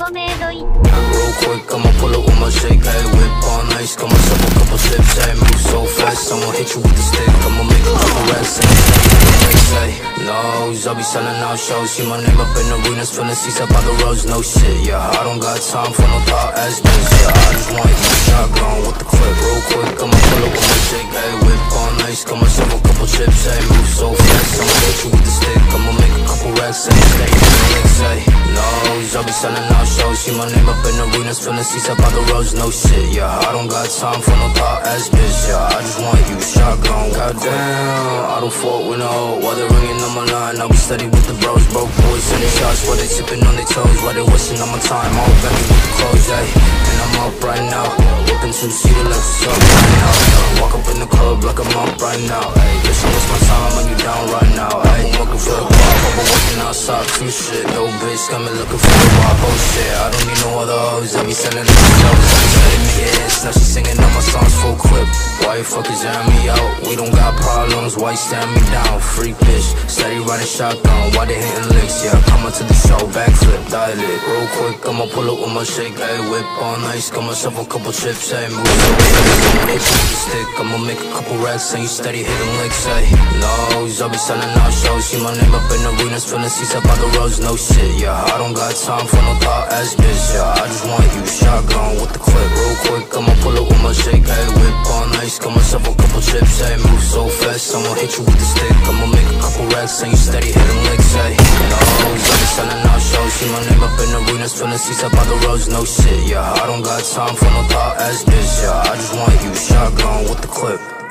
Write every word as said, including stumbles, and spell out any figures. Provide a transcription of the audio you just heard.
メイドイッ Real quick, I'ma pull up with my shake, ayy. Whip on ice, got myself a couple sips, ayy. Move so fast, I'ma hit you with the stick. I'ma make a couple racks, ayy. Knows I'll be selling out shows. See my name up in arenas, filling seats up by the roads. No shit, yeah. I don't got time for no thought ass bitch, yeah. I just want you shotgun with the clip. Real quick, I'ma pull up with my shake, ayy. Whip on ice, got myself a couple chips, ayy. Move so fast, I'ma hit you with the stick. I'ma make a couple racks, ayy. Stay in the mix, ayy. Knows I'll be selling out shows. See my name up in arenas, filling seats up by the roads. No shit, yeah. I don't got time for no thought ass bitch, yeah. I just want you shotgun. Goddamn, I don't fuck with no. While they ringing on my line, I'll be steady with the bros. Broke boys sending shots while they tipping on their toes. While they wasting on my time, all baby with the clothes, ayy. And I'm up right now, whipping two-seater like what's up right now. Walk up in the club like I'm up right now, ayy. Listen, it's my time when you down right now, ayy. I'm working for the club, I've been working outside too shit. Yo bitch, got me looking for the rock, oh shit. I don't need no other hoes, I be sending them shows. I be letting me hits, now she singing all my songs full clip. Why you fuckers airing me out? We don't got problems, why you staring me down? Freak bitch, steady riding shotgun, why they hitting licks? Yeah, coming to the show, backflip, dial it. Real quick, I'ma pull up with my shake, ayy. Whip on ice, got myself a couple chips, ayy. Move so fast, I'ma hit you with the stick. I'ma make a couple racks, and you steady hitting licks, ayy. Knows I'll be selling out shows. See my name up in arenas, filling seats up by the roads. No shit, yeah. I don't got time for no thought ass bitch, yeah. I just want you shotgun with the clip. Real quick, I'ma pull up with my shake, ayy. Whip on ice, got myself a couple chips, ayy. Move so fast, I'ma hit you with the stick. I'ma make a couple racks, and you steady hitting licks, ayy. Knows I'll be selling out shows. See my name up in arenas, filling seats up by the roads. No shit, yeah. I don't got time for no thought ass bitch, yeah. I just want you shotgun with the clip.